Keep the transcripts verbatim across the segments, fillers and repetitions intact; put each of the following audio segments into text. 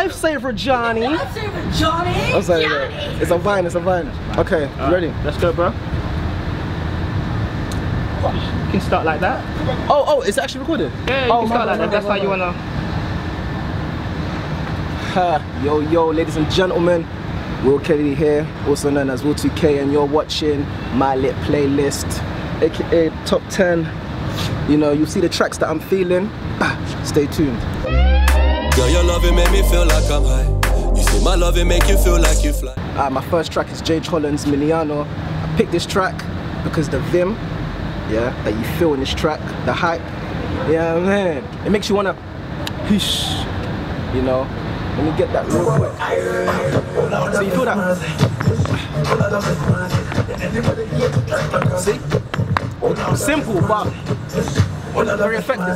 Lifesaver Johnny. Lifesaver Johnny. I'm sorry, Johnny. It's a vine, it's a vine. Okay, right, you ready? Let's go, bro. You can start like that. Oh, oh, it's actually recorded? Yeah, you oh, can start like that. That's how you wanna. Ha, yo, yo, ladies and gentlemen. Will Kennedy here, also known as Will two K, and you're watching My Lit Playlist, aka Top ten. You know, you see the tracks that I'm feeling. Bah, stay tuned. Girl, your loving make me feel like I'm high. You see my loving make you feel like you fly. Uh, my first track is Jade Holland's Miliano. I picked this track because the vim, yeah, that you feel in this track, the hype, yeah, man, it makes you wanna, whoosh, you know. Let me get that real quick. So you feel that? See? Simple, but very effective.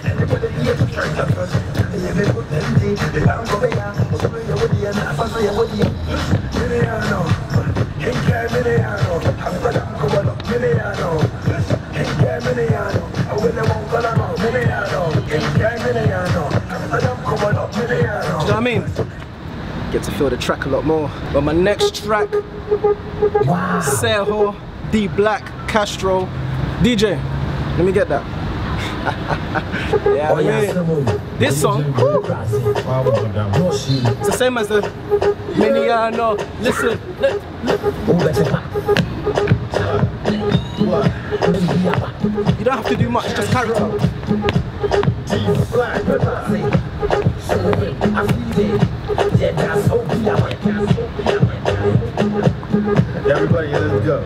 Do you know what I mean? Get to feel the track a lot more. But my next track, wow. Seho, D Black, Castro, D J. Let me get that. Yeah, oh, yeah. This song, woo, it's the same as the Miliano. Listen, you don't have to do much, just character. Everybody, let's go.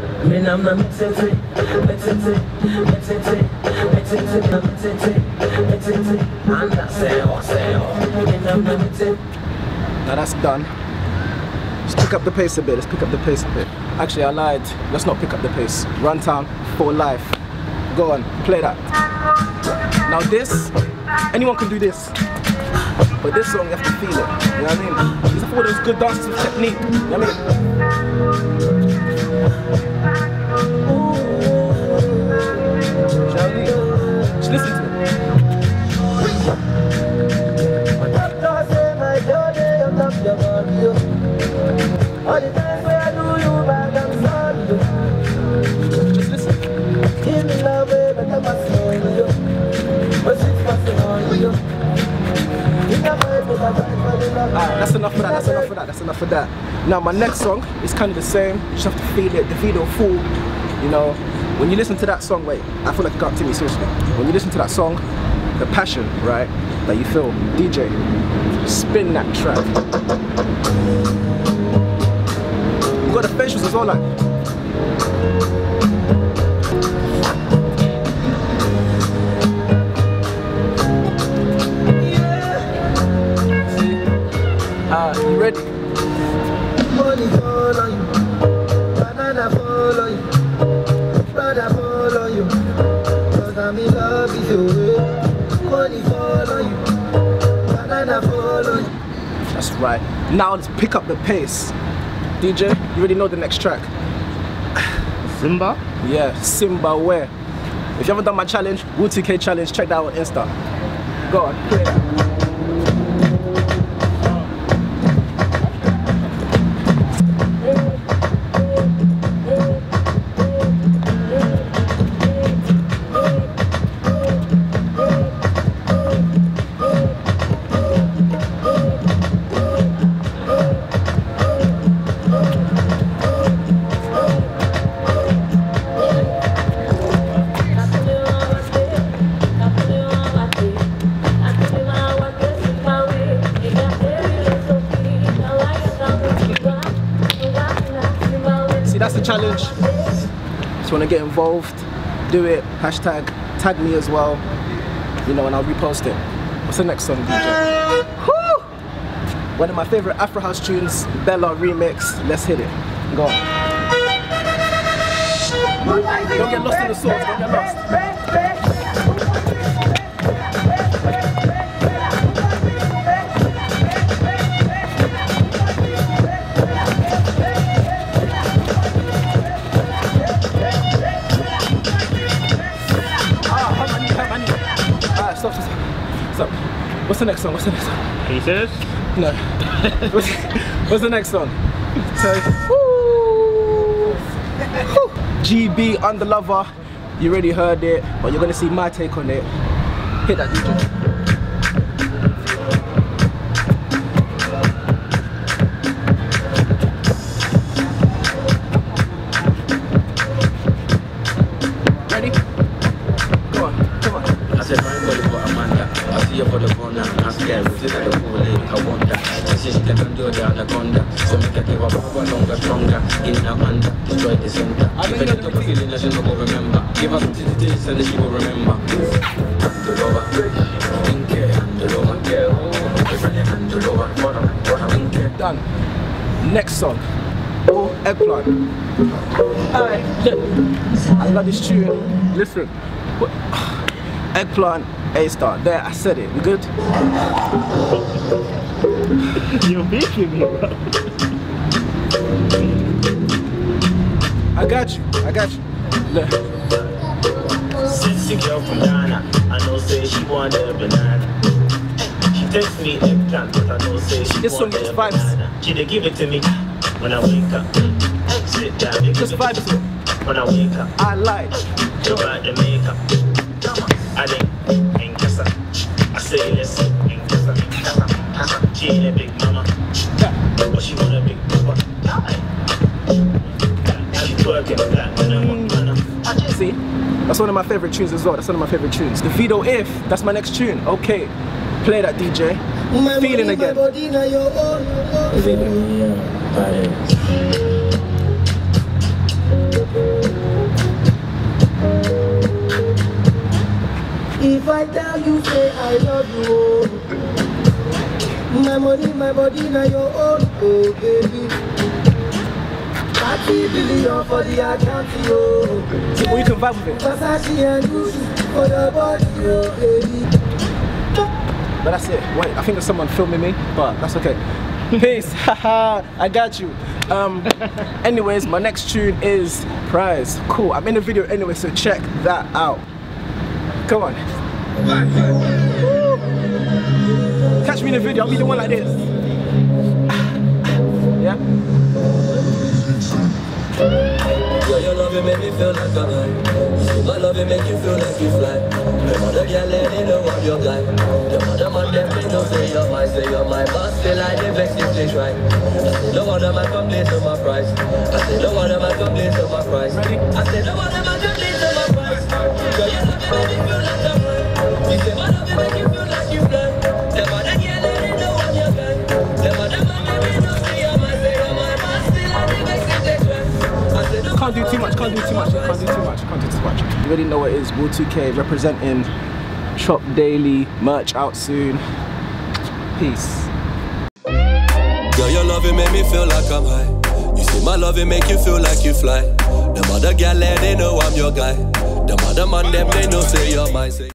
Now that's done. Let's pick up the pace a bit. Let's pick up the pace a bit. Actually, I lied. Let's not pick up the pace. Runtown for life. Go on, play that. Now this, anyone can do this. But this song, you have to feel it. You know what I mean? It's for those good dances with technique. You know what I mean? Shall we? Just listen to it. Just listen. Alright, that's enough for that, that's enough for that, that's enough for that. Now my next song is kind of the same, you just have to feel it, the video full, you know. When you listen to that song, wait, I feel like you can't take me seriously. When you listen to that song, the passion, right, that you feel, D J, spin that track. You got the facials as well, like. Uh, you ready? Money follow you, banana follow you, brother follow you, cause I'm in love with you. Money follow you, banana follow you. That's right. Now let's pick up the pace. D J, you already know the next track. Simba? Yeah, Simba where? If you haven't done my challenge, Will two K challenge, check that out on Insta. Go on, play that. That's the challenge. If you want to get involved, do it. Hashtag tag me as well, you know, and I'll repost it. What's the next song, D J? Woo! One of my favorite Afro house tunes, Bella remix. Let's hit it. Go on. Don't get lost in the sauce. Don't get lost. Stop, stop, stop. What's the next song? What's the next song? Pieces. No. what's, what's the next song? So, G B Under Lover. You already heard it, but you're gonna see my take on it. Hit that D J. Ready? Come on, come on. I said, I ain't ready for Amanda. I see you for the corner. I'm scared. We sit at the pool lake. I want that. She said she can do the anaconda. So make her give up power longer, stronger. In the under, destroy the center. If I get up a feeling that she no go remember. Give her some titties and then she will remember. Hand over, think it. Hand over, girl. Hand over, bottom, bottom, think it. Done. Next song. Oh, Eggplant. Alright, I love this tune. Listen. What? Eggplant, A-star. There, I said it. We good? You're beefing me, bro. I got you. I got you. Look. Sexy girl from Ghana, I know say she want a banana. She text me eggplant, but I know say she This want song a is vibes. banana. She dey give it to me when I wake up. Sit down, they give Just it vibes to me when I wake up. I lied. Show out the makeup. I think in casa. I say listen in casa. She ain't a big mama, but she want a big papa. She twerking flat when I want banana. See? That's one of my favorite tunes as well. That's one of my favorite tunes. The Vito If, that's my next tune. Okay. Play that D J. My Feeling body, again. My body, now your own. Feeling. If I tell you, say I love you. My money, my body, now your own. Oh, baby. thirty billion for the account, yo. Or you can vibe with it. Versace and Gucci for the body, oh, baby. But that's it. Wait, I think there's someone filming me, but that's okay. Peace. Haha, I got you. Um, anyways, my next tune is Prize. Cool. I'm in the video anyway, so check that out. Come on. Catch me in the video. I'll be the one like this. Yeah. Girl, your love it make me feel like a guy. You see my love it make you feel like you fly. The mother girl they know I'm your guy. The mother man them they know say you're mine, say you're my boss. Still I they vex if they try. I say no one of my complaints to my price. I say no one of my complaints to my price. I say no one of my complaints to my price. Girl, your love it make me feel like a guy. You say my love it make you feel like you fly. The mother girl they know I'm your guy. The mother man them they know say you're mine, say you're my boss. Still I they vex if they try. Can't do too much, can't do too much, can't do too much, can't do too much. You already know what it is, Will two K representing Chop Daily, merch out soon. Peace. Girl, your love it make me feel like I'm high. You see my love it make you feel like you fly. The mother girl they know I'm your guy. The mother man them they know say you're mine. Say